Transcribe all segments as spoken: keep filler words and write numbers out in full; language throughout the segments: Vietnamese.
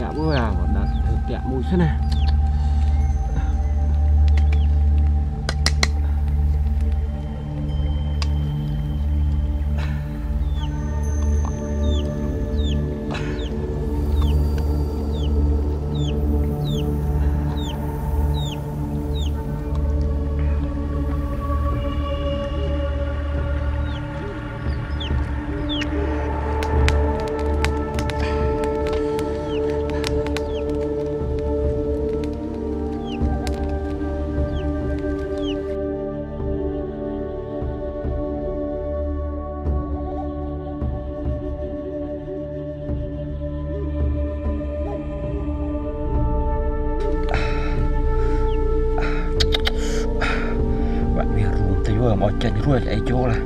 kẹo bữa à còn đặt thử kẹo mùi thế này. Vừa mọi chân ruồi lại chỗ là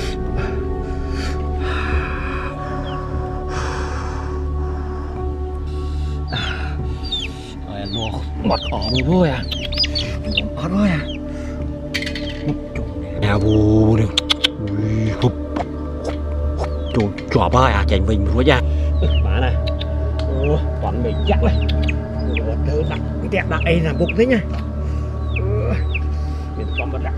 rồi luôn mặt ỏn rồi à ỏn rồi à nhà bù được hụp chỗ chọp ba à chạy mình rồi nha má này toàn mình chắc này đỡ đặt cái đẹp đặt ấy là bụng thế nha mình con vật đặt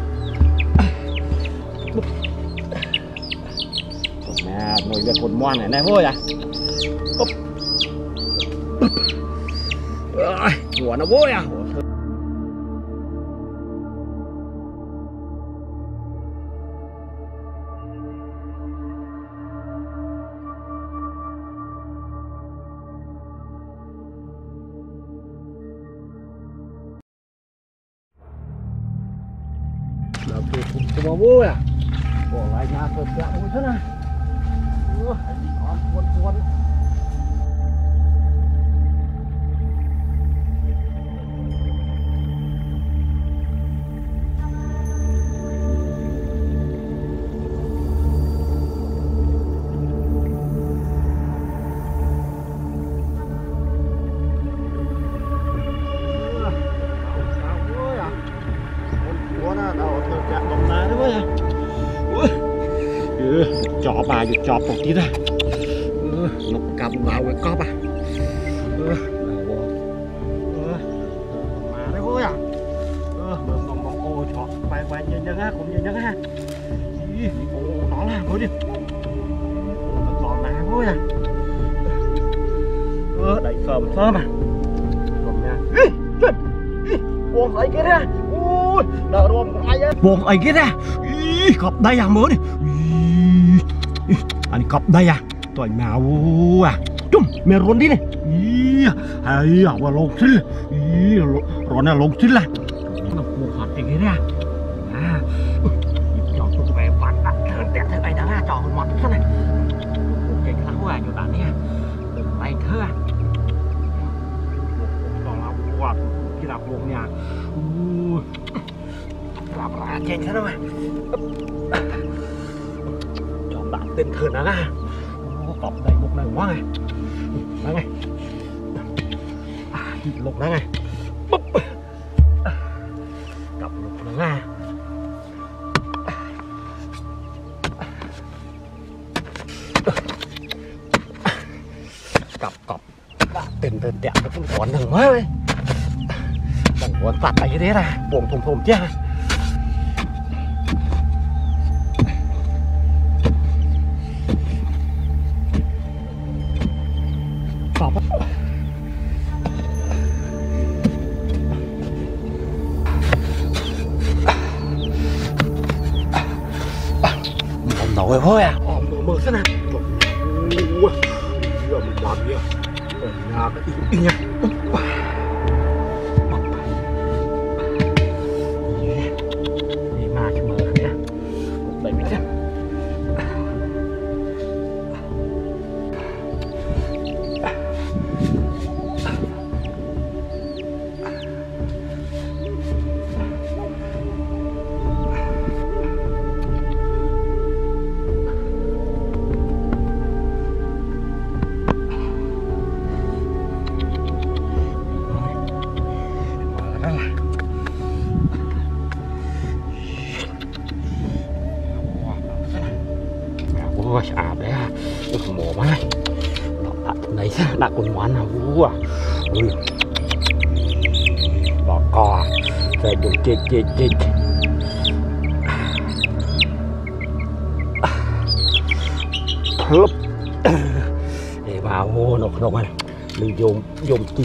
nè ngồi về cột mòn này này thôi à ngủ nó vui à là cái cột vui à bỏ lại nhà thật kẹo mũi thế này cuốn cuốn chọp à, vừa chọp một tí ra nó cầm vào cái cóp à mà đấy vui à mượn mong mong ô chọp bài bài nhân nhân ha cũng nhân nhân ha ô nó là thôi đi thật lòn mà vui à đẩy sờm sớm à còn nha buông ấy kia ra ui đỡ luôn ai á buông ấy kia ra cọp đây à mới đi anh cọp đây à tụi nào à chung mẹ rốn đi này hay à mà lông xíu rốn là lông xíu là nó buộc hạt cái ra à cho tụi bé bắt đặt đẹp thế này đã cho mặt thế này cái cái hoa nhiều bạn nha đừng tay thơ à còn là quạt cái là buộc nhà làm ra trên thế đâu mà bạn tên thường đó là cọp đầy một này quá này đó này à, lục đó này búp cọp lục đó nha cọp cọp tên tên đẹp nó cũng còn đừng quá đấy đừng còn phạt này như thế ra buồn thùng thùng chứ nổi thôi à mở mở thế nào vừa mình làm gì ở nhà cái đi nha đi mà cái mở này nha đẩy mình xem ôi ạp đấy à mùa mai này đã còn món nào u à bỏ cò rồi được chết chết chết lấp để vào hô nó không anh mình dùng dùng chít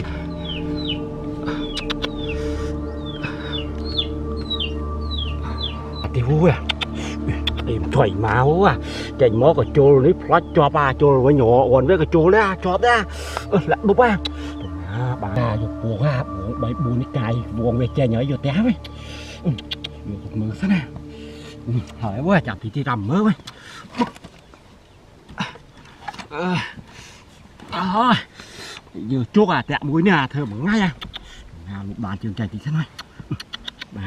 cái hú à tìm thoải máu à chành mó cái trâu lấy plot cho ba trâu với nhỏ còn với cái trâu đấy cho đấy lại bốc à bà chụp buồn à bảy buồn cái cài buồn về che nhớ vô té với một mưa thế này hỏi quá chặt thì đi rầm mớ với thôi giờ chốt à tẹo mũi nè thơ bằng ngay à nào lục bàn trường chạy thì thế này bà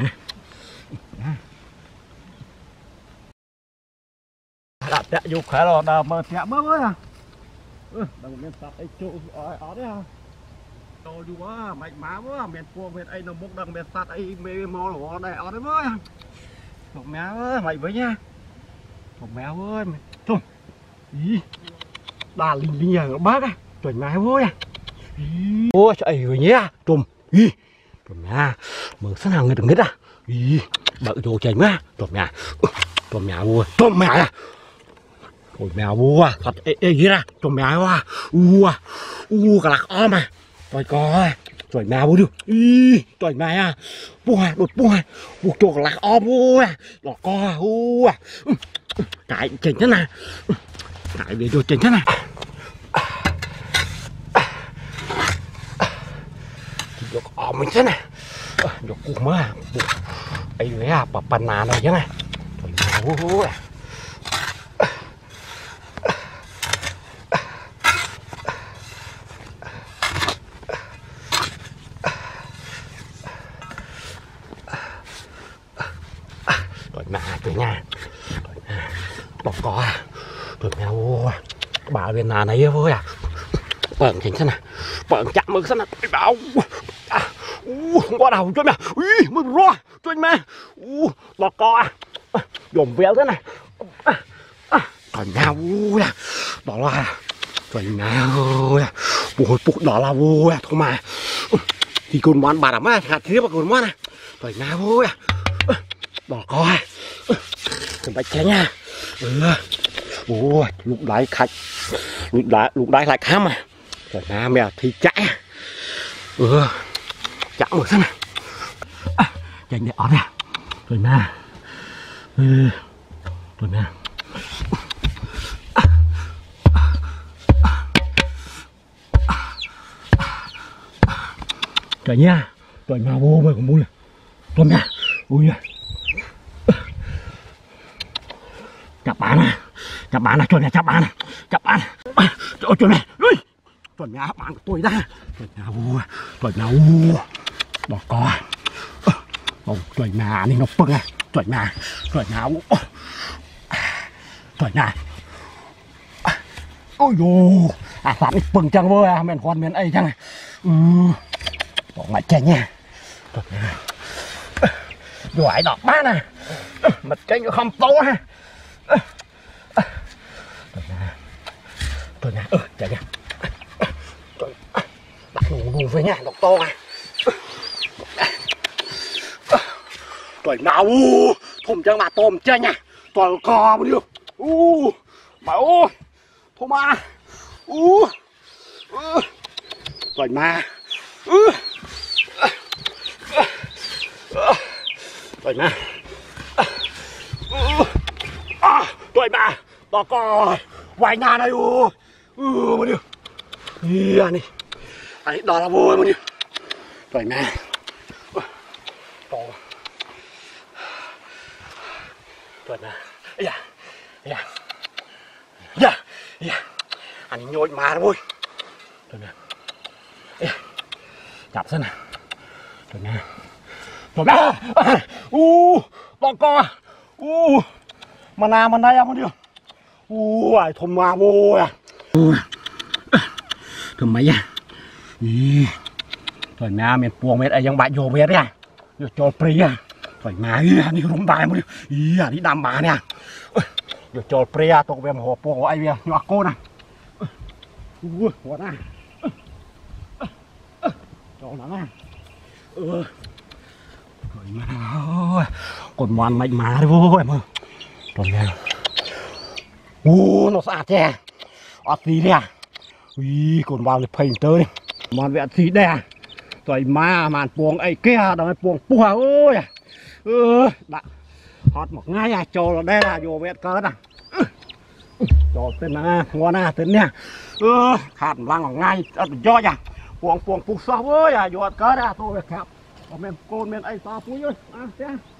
đã tẹo vô khỏe rồi đào mà tẹo mớ với à đừng nên tập ấy chỗ ở ở đấy à đồ dù quá mạnh má quá mệt cuồng mệt ấy nó bốc đằng mệt sát ấy mê mò lỗ đây ở đấy với một mẹ ơi mày với nha một mẹ ơi thôi ý đà linh linh nhà bác à chuẩn mẹ vui à ôi trời rồi nhé trùm ý trùm mẹ mở sẵn hàng người đừng hết à ý bợ đồ chảy má trùm mẹ trùm mẹ vui trùm mẹ à trùm mẹ vui à thật ê ê ra trùm mẹ quá u à u cả lạc om à rồi coi rồi mẹ vui được ý rồi mẹ à bùa đột bùa buộc chỗ cả lạc om vui à đỏ co u à cái chỉnh thế này cái về đồ chỉnh thế này được om mình thế này được cục mơ ấy với à bà bàn nà này chứ này rồi mẹ vui à rồi mẹ từ nhà bỏ có à rồi mẹ ô bà bên nào này vui à bận chính thế này bận chạm mực thế này bảo không có đầu cho mẹ ui mực ro cho mẹ u bỏ có à dồn véo thế này còn nhau vui à đó là rồi mẹ ơi bùi bụi đó là vui à thôi mà thì con món bà làm á hạt thế mà con món này rồi mẹ vui à bỏ có à đừng phải tránh nha ừ. Ôi lúc đấy khách lúc đấy lúc đấy lại khám mà rồi na mẹ thì chạy ừ chạy một xem này à, chạy để ở đây rồi na ừ. Rồi na trời nha rồi mà vô mày còn muốn này rồi nha ui chặt bán à chặt bán à chuẩn này chặt bán à chặt bán trời chuẩn này ui chuẩn nhà bán của tôi ra chuẩn nhà vua chuẩn nhà vua bỏ co ông chuẩn nhà này nó bưng à chuẩn nhà chuẩn nhà vua chuẩn nhà ôi dồi à phản bưng chăng vua à mình còn miền ấy chăng ừ bỏ mày chè nha chuẩn nhà giỏi đỏ bán à mặt kênh không tốt ha tôi nè, ừ, chạy nha. Đặt ngủ ngủ với nhà, đọc to này. Trời nào, thùng chân mà tôm chơi nha. Toàn cò mà được. U, bà ơi, thôi mà. U, trời mà. Trời mà. Trời mà, đó cò. Vài nhà này ôi ừ mà được yeah, này ấy đó là vui mà được rồi nè to rồi nè ấy da ấy da da da anh nhồi mà nó vui rồi nè ấy chặt xem nè rồi nè rồi nè u to co u mà nào mà đây em mà được ui thơm mà vô à thơm mấy à ý thôi mà miền buông mệt ấyยังbạn vô mệt à vô cho pri à thôi mà ý đi rung bài mà đi ý à đi đam bà nè vô cho pri à tụi em hồ buông ai về nhọ cô nè ui hoạt à cho nó à ừ rồi mà ơi còn mòn mạnh má đi vô em ơi còn nghe u nó sạch chè ở tí đi à ui còn vào lịch phình tới mòn vẹn tí đây à rồi mà màn buông ấy kia đó buông bùa ơi ừ đã hót một ngay à cho nó đây là vô vẹn cơ nè cho tên à ngon à tên nè ừ khát lăng ở ngay do nha buông buông buông sao ơi à vô cơ nè tôi khát còn men côn men ấy sao vui ơi à